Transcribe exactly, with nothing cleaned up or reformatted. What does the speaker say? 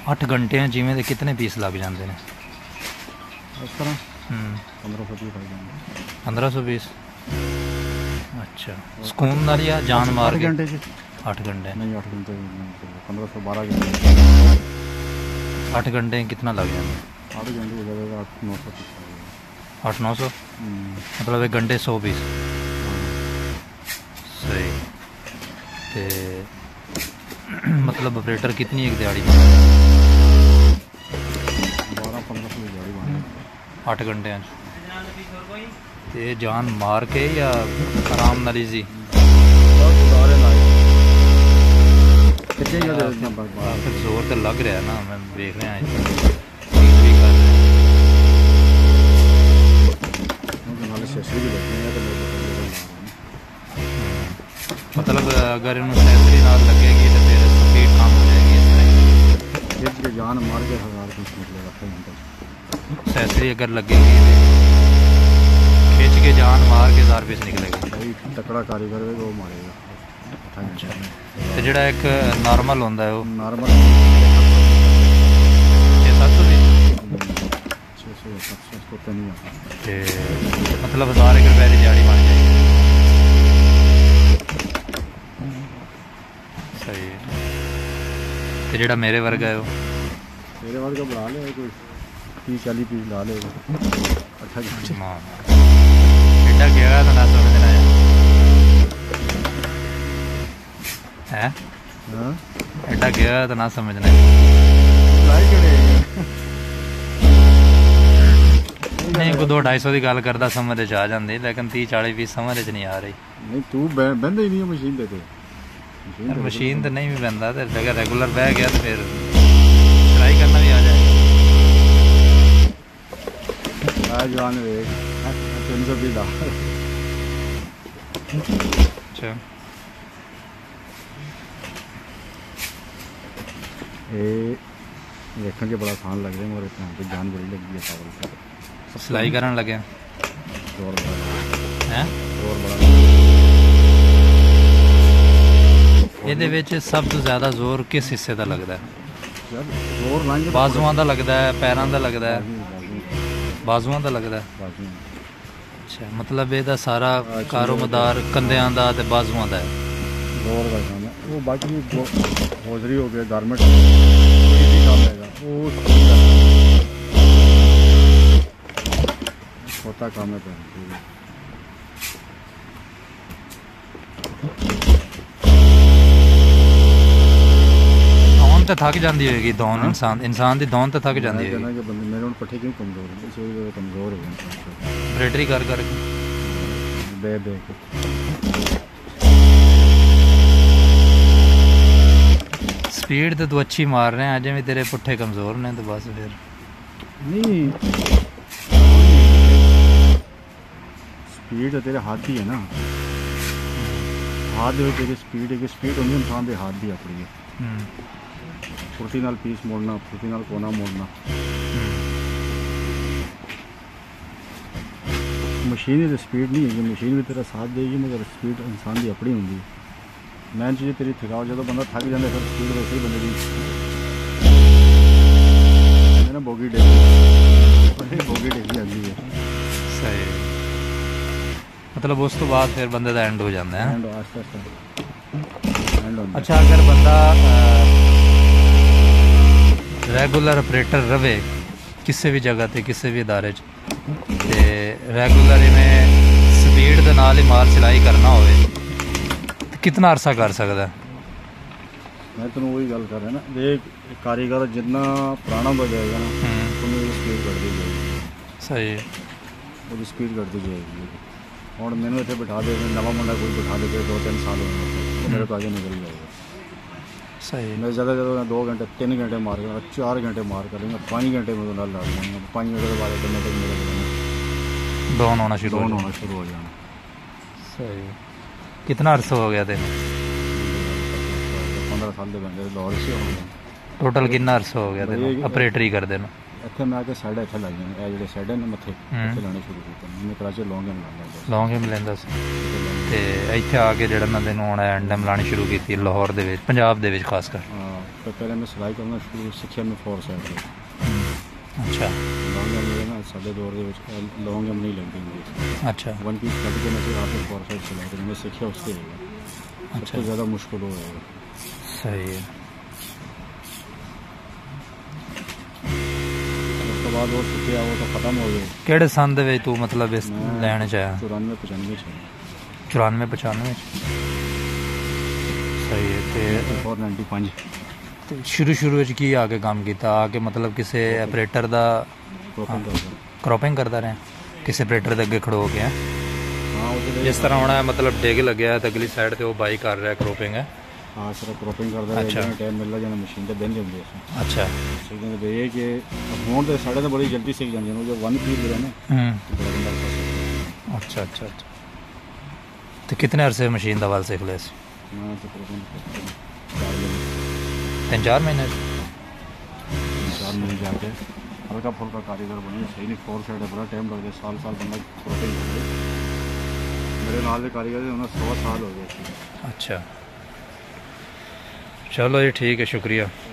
ਅੱਠ ਘੰਟਿਆਂ ਜਿਵੇਂ ਦੇ ਕਿਤਨੇ ਪੀਸ ਲੱਗ ਜਾਂਦੇ ਨੇ ਇਸ ਤਰ੍ਹਾਂ ਹੂੰ ਪੰਦਰਾਂ ਸੌ ਪੀਸ ਲੱਗ ਜਾਂਦੇ ਪੰਦਰਾਂ ਸੌ ਪੀਸ ਅੱਛਾ ਸਕੂਨ ਨਾਲ ਜਾਂ ਜਾਨ ਮਾਰ ਅੱਠ ਕੇ ਘੰਟੇ 'ਚ ਅੱਠ घंटे नहीं आठ घंटे पंद्रह सौ बारह घंटे आठ घंटे कितना लग जाए आठ घंटे हो जाएगा आठ नौ सौ पीस आठ नौ सौ मतलब एक घंटे सौ पीस सही ते मतलब ऑपरेटर कितनी एक दिहाड़ी में बारह पंद्रह सौ दिहाड़ी बन आठ घंटे ते जान मार के या आराम नाल जी जोर तो लग रहा है ना मैं देख रहा मतलब अगर सैलरी नाल लगेगी तो फिर स्पीड कम हो जाएगी इस तरह जान मार के हजार पीस निकलेगा सैलरी अगर लगेगी खिंच के जान मार के हजार पीस निकलेगा तकड़ा कारीगर है वो मारेगा ਤੇ ਜਿਹੜਾ ਇੱਕ ਨਾਰਮਲ ਹੁੰਦਾ ਹੈ ਉਹ ਨਾਰਮਲ ਛੇ ਸੱਤ ਸੌ ਦੀ ਛੇ ਸੌ ਸੱਤ ਸੌ ਤੋਂ ਤਾਂ ਨਹੀਂ ਆ ਤੇ ਮਤਲਬ ਹਜ਼ਾਰ ਰੁਪਏ ਦੀ ਦਿਹਾੜੀ ਬਣ ਜਾਏਗੀ ਸਹੀ ਤੇ ਜਿਹੜਾ ਮੇਰੇ ਵਰਗਾ ਹੈ ਉਹ ਮੇਰੇ ਵਰਗਾ ਬਣਾ ਲਿਆ ਕੋਈ तीस चालीस पीस ला लेगा अच्छा एडा गया तो ना समझना है हैं हाँ एडा गया तो ना समझना है नहीं को दो ढाई सौ की गल करता समझ आ जाती लेकिन तीस चालीस पीस समझ च नहीं आ रही नहीं तू बहता ही नहीं मशीन दे मशीन तो नहीं भी बहता तो अगर रेगुलर बह गया तो फिर ट्राई करना भी आ जाएगा जवान तीन सौ भी अच्छा देखने के बड़ा आसान लग रहा है और इतना तो जान बड़ी लगी है चावल से सिलाई करने लगे जोर बड़ा है जोर बड़ा ਇਹਦੇ ਵਿੱਚ ਸਭ ਤੋਂ ਜ਼ਿਆਦਾ ਜ਼ੋਰ ਕਿਸ ਹਿੱਸੇ ਦਾ ਲੱਗਦਾ ਹੈ जोर लाएंगे ਬਾਜ਼ੂਆਂ ਦਾ ਲੱਗਦਾ ਹੈ ਪੈਰਾਂ ਦਾ ਲੱਗਦਾ ਹੈ ਬਾਜ਼ੂਆਂ ਦਾ ਲੱਗਦਾ ਅੱਛਾ ਮਤਲਬ ਇਹਦਾ ਸਾਰਾ ਕਾਰੋਮਦਾਰ ਕੰਧਿਆਂ ਦਾ ਤੇ ਬਾਜ਼ੂਆਂ ਦਾ ਹੈ जोर का काम है वो बाकी हौजरी हो गया गारमेंट काम रहेगा वो छोटा काम है तो थक जाती होगी दौन इंसान इंसान की दौन तो थक जाती है मेरे हूँ पट्ठे क्यों कमजोर है कमजोर हो गए ऑपरेटरी कर कर बे बे स्पीड तो तू अच्छी मार रहे हैं अजय भी तेरे पुट्ठे कमजोर ने तो बस फिर नहीं स्पीड तो तेरे हाथ ही है ना हाथ तेरी स्पीड है कि स्पीड होनी इंसान के हाथ की अपनी है फुर्ती नाल पीस मोड़ना फुर्ती नाल कोना मोड़ना मशीन की स्पीड नहीं है मशीन भी तेरा साथ देगी मगर स्पीड इंसान की अपनी होंगी मैं चीज़ तेरी थकाओ जो बंदा थक जाता फिर स्पीड वैसे ही बंदे की ना बोगी डेगी बोगी डेगी आती है सही मतलब उस तो बाद फिर बंदे का एंड हो जाता है एंड आस्ते आस्ते एंड होता अच्छा अगर बंदा रेगुलर ऑपरेटर रवे किसी भी जगह ते किसी भी इदारे ते रेगुलर इवें स्पीड दे नाल ही माल सिलाई करना होवे तो कितना अरसा कर सकता है मैं तेन वही गल कर रहा ना देख कारीगर जितना पुराना हो जाएगा ना उन्हें स्पीड बढ़ती जाएगी सही वो स्पीड बढ़ती जाएगी और मैंने इतने बिठा दे नवा मुंडा कोई बिठा दे दो तीन साल हो तो मेरे को आगे निकल जाएगा सही मैं ज़्यादा ज़्यादा दो घंटे तीन घंटे मार कर चार घंटे मार करेंगे पाँच घंटे में तो डाल देंगे पाँच घंटे के बाद घंटे तक मेरे डाउन होना शुरू डाउन होना शुरू हो जाना सही कितना अर्सा हो गया थे पंद्रह साल के बंदे लाहौर से हो गए टोटल कितना अर्सा हो गया थे ऑपरेटरी करते हैं ਇੱਥੇ ਮੈਂ ਆ ਕੇ ਸਾਈਡ ਇੱਥੇ ਲਾਈਆਂ ਇਹ ਜਿਹੜੇ ਸਾਈਡ ਨੇ ਮੱਥੇ ਇੱਥੇ ਲਾਣੇ ਸ਼ੁਰੂ ਕੀਤੇ ਮੈਂ ਕਰਾਚੀ ਲੌਂਗ ਐਮ ਲਾਉਂਦਾ ਲੌਂਗ ਐਮ ਲੈਂਦਾ ਸੀ ਤੇ ਇੱਥੇ ਆ ਕੇ ਜਿਹੜਾ ਮੈਂ ਤੈਨੂੰ ਹੁਣ ਐਂਡ ਐਮ ਲਾਣੀ ਸ਼ੁਰੂ ਕੀਤੀ ਲਾਹੌਰ ਦੇ ਵਿੱਚ ਪੰਜਾਬ ਦੇ ਵਿੱਚ ਖਾਸ ਕਰ ਹਾਂ तो पहले मैं सिलाई करना शुरू सीखा मैं फोर साइड से अच्छा लॉन्ग गम मेरे ना साढ़े दौर ਦੇ ਵਿੱਚ लॉन्ग गम नहीं लगती ਹੁੰਦੀ अच्छा वन पीस कट के मैं फिर आपको फोर साइड सिलाई करना मैं सीखा उससे अच्छा सबसे ज़्यादा मुश्किल हो जाएगा सही है ਉਸ ਤੋਂ ਬਾਅਦ ਉਹ ਸਿੱਖਿਆ ਉਹ ਤਾਂ ਖਤਮ ਹੋ ਗਿਆ ਕਿਹੜੇ ਸੰਨ ਦੇ ਵਿੱਚ ਤੂੰ ਮਤਲਬ ਇਸ ਮੈਂ ਲੈਣ ਚ ਆਇਆ ਚੁਰਾਨਵੇਂ ਪਚਾਨਵੇਂ ਚ ਚੁਰਾਨਵੇਂ ਪਚਾਨਵੇਂ ਸਹੀ ਹੈ ਤੇ ਫੋਰ ਨਾਈਨਟੀ ਫਾਈਵ ਤੇ ਸ਼ੁਰੂ ਸ਼ੁਰੂ ਵਿੱਚ ਕੀ ਆ ਕੇ ਕੰਮ ਕੀਤਾ ਆ ਕੇ ਮਤਲਬ ਕਿਸੇ ਆਪਰੇਟਰ ਦਾ ਪ੍ਰੋਪਰ ਕਰਦਾ ਕ੍ਰੋਪਿੰਗ ਕਰਦਾ ਰਿਹਾ ਕਿਸੇ ਆਪਰੇਟਰ ਦੇ ਅੱਗੇ ਖੜੋ ਕੇ ਹਾਂ ਉਹਦੇ ਜਿਸ ਤਰ੍ਹਾਂ ਹੁਣ ਇਹ ਮਤਲਬ ਡਿੱਗ ਲੱਗਿਆ ਤੇ ਅਗਲੀ ਸਾਈਡ ਤੇ ਉਹ ਬਾਈ ਕਰ ਰਿਹਾ ਕ੍ਰੋਪਿੰਗ ਹੈ ਹਾਂ ਸਰ ਕ੍ਰੋਪਿੰਗ ਕਰਦਾ ਅੱਛਾ। ਜਿਹੜਾ ਟਾਈਮ ਮਿਲਦਾ ਜਾਂਦਾ ਮਸ਼ੀਨ ਤੇ ਬਹਿੰਦੇ ਹੁੰਦੇ ਅਸੀਂ ਅੱਛਾ ਸਿੱਖਦੇ ਨੇ ਇਹ ਕਿ ਹੁਣ ਤੇ ਸਾਡੇ ਤਾਂ ਬੜੀ ਜਲਦੀ ਸਿੱਖ ਜਾਂਦੇ ਨੇ ਜੋ ਵਨ ਪੀਸ ਜਿਹੜਾ ਨਾ ਹੂੰ ਬੜਾ ਬੰਦਾ ਕਰ ਸਕਦਾ ਅੱਛਾ ਅੱਛਾ ਅੱਛਾ ਤੇ ਕਿਤਨੇ ਅਰਸੇ ਮਸ਼ੀਨ ਦਾ ਵੱਲ ਸਿੱਖ ਲਿਆ ਸੀ ਮੈਂ ਤਕਰੀਬਨ ਚਾਰ ਮਹੀਨੇ ਤਿੰਨ ਚਾਰ ਮਹੀਨੇ ਚਾਰ ਮਹੀਨੇ ਜਾ ਕੇ ਹਲਕਾ ਫੁਲਕਾ ਕਾਰੀਗਰ ਬਣੀ ਸਹੀ ਨਹੀਂ ਫੋਰ ਸਾਈਡ ਬੜਾ ਟਾਈਮ ਲੱਗਦਾ ਸਾਲ ਸਾਲ ਬੰਦਾ ਕ੍ਰੋਪਿੰਗ ਕਰਦੇ ਮੇਰੇ ਨਾਲ ਦੇ ਕਾਰੀਗਰ ਦੇ ਉਹਨਾਂ ਸਵਾ ਸਾਲ ਹੋ ਗਏ ਸੀ अच्छा चलो जी ठीक है शुक्रिया।